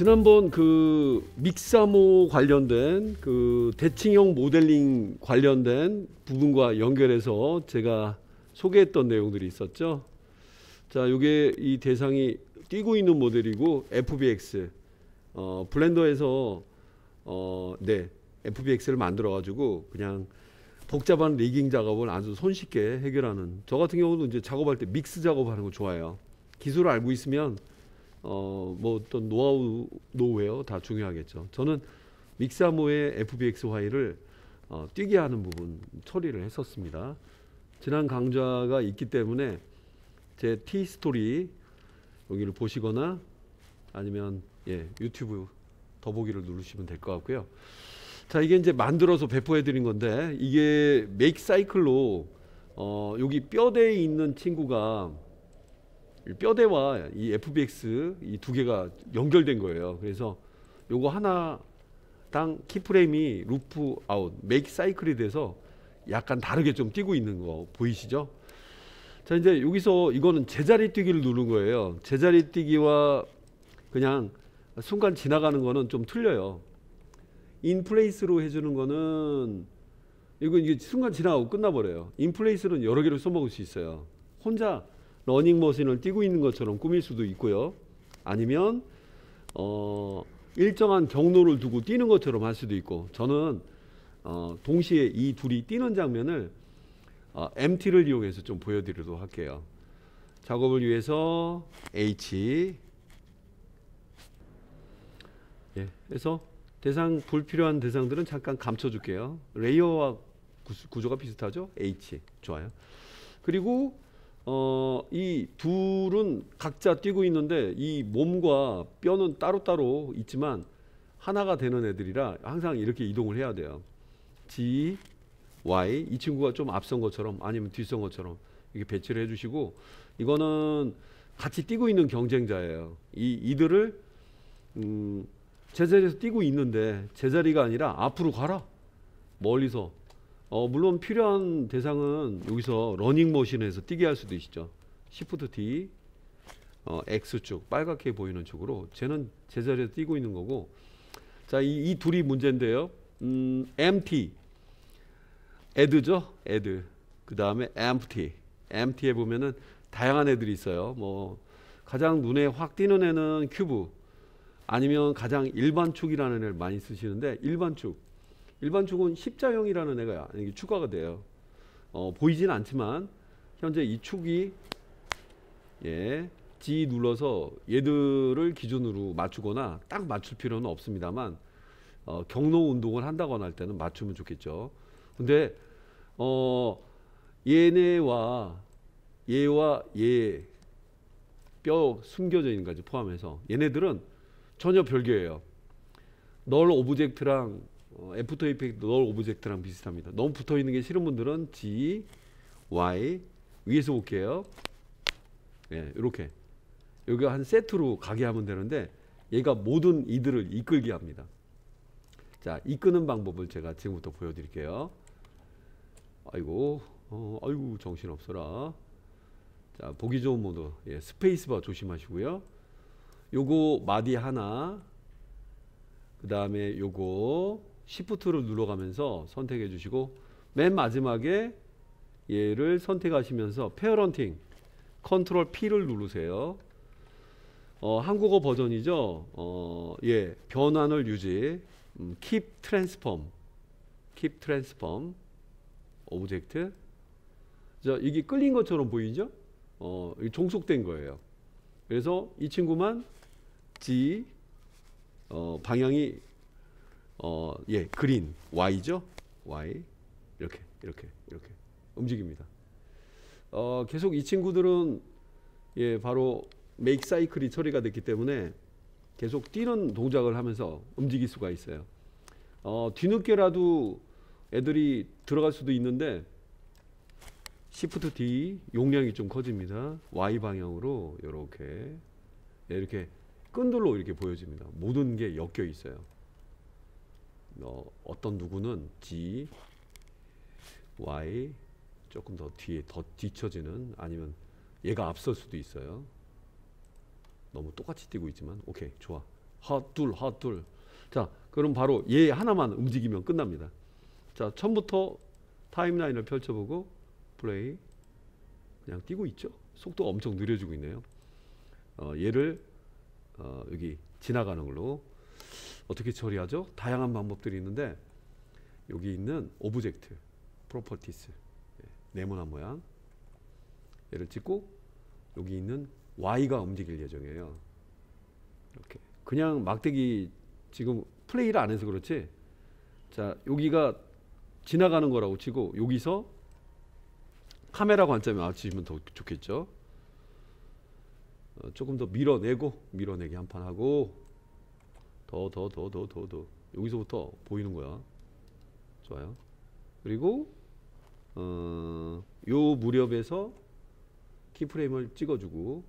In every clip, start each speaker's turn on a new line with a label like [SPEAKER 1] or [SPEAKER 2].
[SPEAKER 1] 지난번 그 믹사모 관련된 그 대칭형 모델링 관련된 부분과 연결해서 제가 소개했던 내용들이 있었죠. 자, 요게 이 대상이 띄고 있는 모델이고 FBX 블렌더에서 FBX를 만들어 가지고 그냥 복잡한 리깅 작업을 아주 손쉽게 해결하는, 저 같은 경우는 이제 작업할 때 믹스 작업하는 거 좋아해요. 기술을 알고 있으면 뭐 어떤 노하우, 노웨어 다 중요하겠죠. 저는 믹사모의 FBX 화일을 뛰게 하는 부분 처리를 했었습니다. 지난 강좌가 있기 때문에 제 T스토리 여기를 보시거나 아니면 유튜브 더보기를 누르시면 될 것 같고요. 자, 이게 이제 만들어서 배포해 드린 건데, 이게 메이크 사이클로 여기 뼈대에 있는 친구가 뼈대와 이 FBX 이 두 개가 연결된 거예요. 그래서 요거 하나당 키프레임이 루프 아웃 메이크 사이클이 돼서 약간 다르게 좀 뛰고 있는 거 보이시죠? 자, 이제 여기서 이거는 제자리 뛰기를 누른 거예요. 제자리 뛰기와 그냥 순간 지나가는 거는 좀 틀려요. 인플레이스로 해주는 거는 이게 순간 지나가고 끝나버려요. 인플레이스는 여러 개를 써먹을 수 있어요. 혼자 러닝머신을 뛰고 있는 것처럼 꾸밀 수도 있고요. 아니면 일정한 경로를 두고 뛰는 것처럼 할 수도 있고, 저는 동시에 이 둘이 뛰는 장면을 MT를 이용해서 좀 보여드리도록 할게요. 작업을 위해서 H 해서 대상 불필요한 대상들은 잠깐 감춰줄게요. 레이어와 구조가 비슷하죠? H 좋아요. 그리고 이 둘은 각자 뛰고 있는데 이 몸과 뼈는 따로따로 있지만 하나가 되는 애들이라 항상 이렇게 이동을 해야 돼요. G, Y, 이 친구가 좀 앞선 것처럼 아니면 뒤선 것처럼 이렇게 배치를 해주시고, 이거는 같이 뛰고 있는 경쟁자예요. 이들을 제자리에서 뛰고 있는데 제자리가 아니라 앞으로 가라, 멀리서. 물론 필요한 대상은 여기서 러닝머신에서 뛰게 할 수도 있죠. Shift D X축 빨갛게 보이는 쪽으로, 쟤는 제자리에서 뛰고 있는 거고. 자, 이 둘이 문제인데요. MT add죠. add. 그 다음에 empty. empty에 보면은 다양한 애들이 있어요. 뭐 가장 눈에 확 띄는 애는 큐브, 아니면 가장 일반축이라는 애를 많이 쓰시는데, 일반축은 십자형이라는 애가 이게 추가가 돼요. 보이진 않지만 현재 이 축이 G 눌러서 얘들을 기준으로 맞추거나 딱 맞출 필요는 없습니다만 경로 운동을 한다거나 할 때는 맞추면 좋겠죠. 근데 얘와 얘 뼈 숨겨져 있는 까지 포함해서 얘네들은 전혀 별개예요. 널 오브젝트랑 애프터 이펙트 널 오브젝트랑 비슷합니다. 너무 붙어 있는 게 싫은 분들은 G, Y 위에서 볼게요. 이렇게 여기가 한 세트로 가게 하면 되는데, 얘가 모든 이들을 이끌게 합니다. 자, 이끄는 방법을 제가 지금부터 보여드릴게요. 아이고 정신없어라. 자, 보기 좋은 모드 스페이스바 조심하시고요. 요거 마디 하나, 그 다음에 요거 Shift를 눌러가면서 선택해 주시고, 맨 마지막에 얘를 선택하시면서 페어런팅 컨트롤 P를 누르세요. 한국어 버전이죠. 변환을 유지. Keep transform 오브젝트. 자, 이게 끌린 것처럼 보이죠? 종속된 거예요. 그래서 이 친구만 G 방향이 그린 Y죠. Y 이렇게 움직입니다. 계속 이 친구들은 바로 메이크 사이클이 처리가 됐기 때문에 계속 뛰는 동작을 하면서 움직일 수가 있어요. 뒤늦게라도 애들이 들어갈 수도 있는데 Shift D 용량이 좀 커집니다. Y 방향으로 이렇게 끈들로 이렇게 보여집니다. 모든 게 엮여 있어요. 어떤 누구는 G, Y 조금 더 뒤에 더 뒤처지는, 아니면 얘가 앞설 수도 있어요. 너무 똑같이 뛰고 있지만 오케이 좋아. 핫둘 핫둘. 자, 그럼 바로 얘 하나만 움직이면 끝납니다. 자, 처음부터 타임라인을 펼쳐보고 플레이. 그냥 뛰고 있죠. 속도가 엄청 느려지고 있네요. 얘를 여기 지나가는 걸로 어떻게 처리하죠? 다양한 방법들이 있는데 여기 있는 오브젝트, 프로퍼티스, 네모난 모양 얘를 찍고 여기 있는 Y가 움직일 예정이에요. 이렇게 그냥 막대기 지금 플레이를 안 해서 그렇지. 자, 여기가 지나가는 거라고 치고 여기서 카메라 관점에 맞추시면 더 좋겠죠. 조금 더 밀어내기 한 판 하고 더 여기서부터 보이는 거야. 좋아요. 그리고 요 무렵에서 키프레임을 찍어주고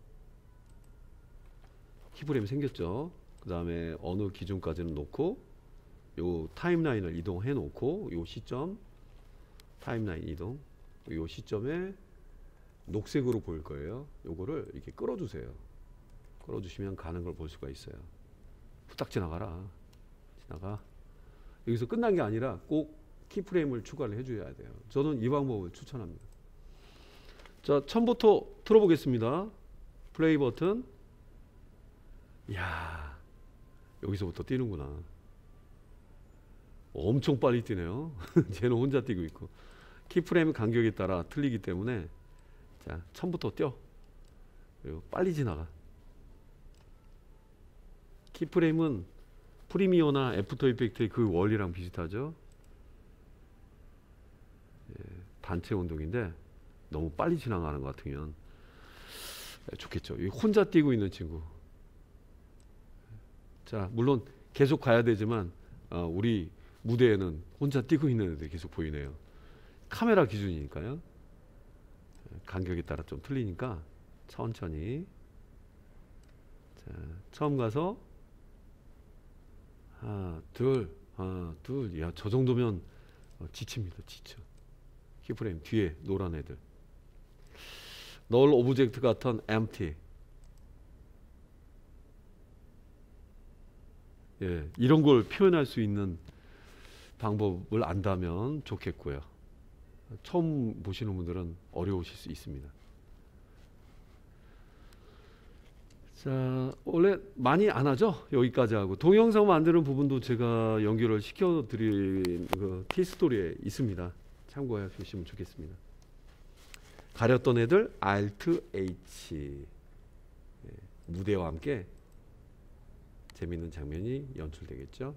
[SPEAKER 1] 키프레임 생겼죠. 그 다음에 어느 기준까지는 놓고 요 타임라인을 이동해 놓고 요 시점 타임라인 이동 요 시점에 녹색으로 보일 거예요. 요거를 이렇게 끌어주세요. 끌어주시면 가는 걸 볼 수가 있어요. 후딱 지나가라. 지나가. 여기서 끝난 게 아니라 꼭 키프레임을 추가를 해줘야 돼요. 저는 이 방법을 추천합니다. 자, 처음부터 틀어보겠습니다. 플레이 버튼. 이야, 여기서부터 뛰는구나. 엄청 빨리 뛰네요. 쟤는 혼자 뛰고 있고. 키프레임 간격에 따라 틀리기 때문에 자, 처음부터 뛰어. 그리고 빨리 지나가. 키프레임은 프리미어나 애프터 이펙트의 그 원리랑 비슷하죠. 단체 운동인데 너무 빨리 지나가는 것 같으면 좋겠죠. 혼자 뛰고 있는 친구. 자, 물론 계속 가야 되지만 우리 무대에는 혼자 뛰고 있는 애들이 계속 보이네요. 카메라 기준이니까요. 간격에 따라 좀 틀리니까 천천히. 자, 처음 가서 하나 둘. 야, 저 정도면 지칩니다. 지쳐. 키프레임 뒤에 노란 애들. 널 오브젝트 같은 empty. 예, 이런 걸 표현할 수 있는 방법을 안다면 좋겠고요. 처음 보시는 분들은 어려우실 수 있습니다. 자, 원래 많이 안 하죠? 여기까지 하고 동영상 만드는 부분도 제가 연결을 시켜드린 그 케이스토리에 있습니다. 참고해 주시면 좋겠습니다. 가렸던 애들 Alt H. 무대와 함께 재밌는 장면이 연출되겠죠.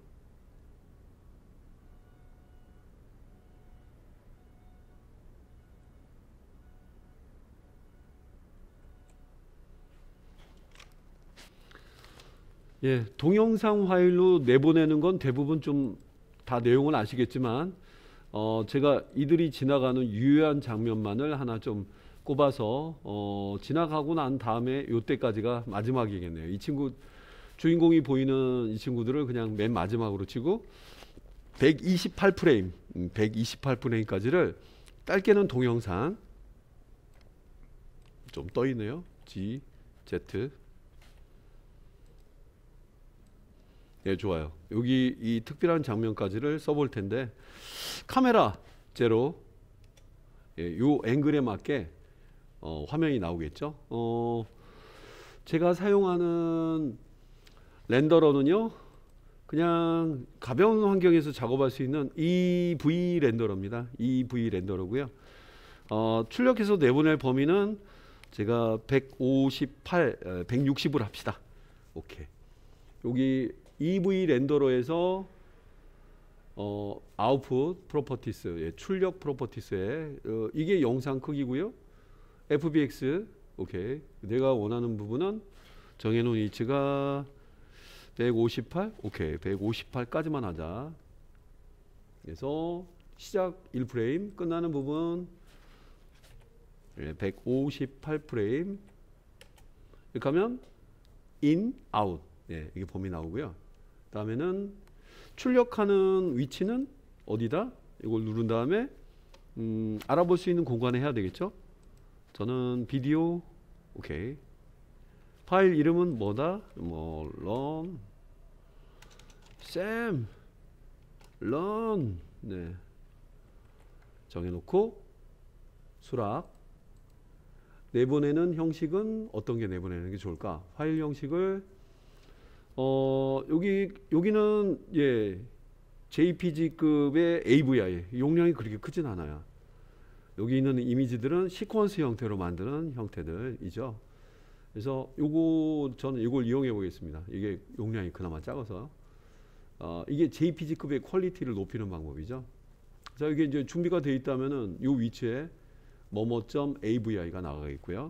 [SPEAKER 1] 예, 동영상 파일로 내보내는 건 대부분 좀 다 내용은 아시겠지만 제가 이들이 지나가는 유효한 장면만을 하나 좀 꼽아서 지나가고 난 다음에 요때까지가 마지막이겠네요. 이 친구 주인공이 보이는 이 친구들을 그냥 맨 마지막으로 치고 128프레임 128프레임까지를 짧게는 동영상 좀 떠있네요. G, Z. 예, 좋아요. 여기 이 특별한 장면까지를 써볼 텐데 카메라 제로 요 앵글에 맞게 화면이 나오겠죠. 제가 사용하는 렌더러는요 그냥 가벼운 환경에서 작업할 수 있는 EV 렌더러입니다. EV 렌더러고요. 출력해서 내보낼 범위는 제가 158, 160을 합시다. 오케이. 여기 EV 렌더러에서 아웃풋 프로퍼티스, 출력 프로퍼티스에 이게 영상 크기고요. FBX, 오케이. 내가 원하는 부분은 정해놓은 위치가 158, 오케이. 158까지만 하자. 그래서 시작 1프레임, 끝나는 부분 158프레임. 이렇게 하면 in, out. 예, 이게 범위 나오고요. 다음에는 출력하는 위치는 어디다? 이걸 누른 다음에 알아볼 수 있는 공간에 해야 되겠죠? 저는 비디오, 오케이. 파일 이름은 뭐다? 뭐 run sam run 네. 정해놓고 수락 내보내는 형식은 어떤 게 내보내는 게 좋을까? 파일 형식을 여기는 예 JPG급의 AVI 용량이 그렇게 크진 않아요. 여기 있는 이미지들은 시퀀스 형태로 만드는 형태들이죠. 그래서 저는 이걸 이용해 보겠습니다. 이게 용량이 그나마 작아서 이게 JPG급의 퀄리티를 높이는 방법이죠. 자, 이게 이제 준비가 되어 있다면은 이 위치에 뭐뭐.avi가 나가겠고요.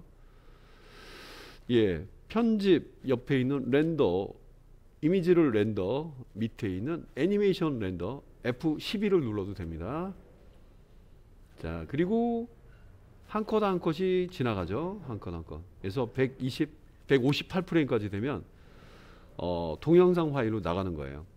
[SPEAKER 1] 예, 편집 옆에 있는 렌더 이미지를 렌더 밑에 있는 애니메이션 렌더 F12를 눌러도 됩니다. 자, 그리고 한 컷 한 컷이 지나가죠. 한 컷 한 컷. 그래서 158프레임까지 되면 동영상 파일로 나가는 거예요.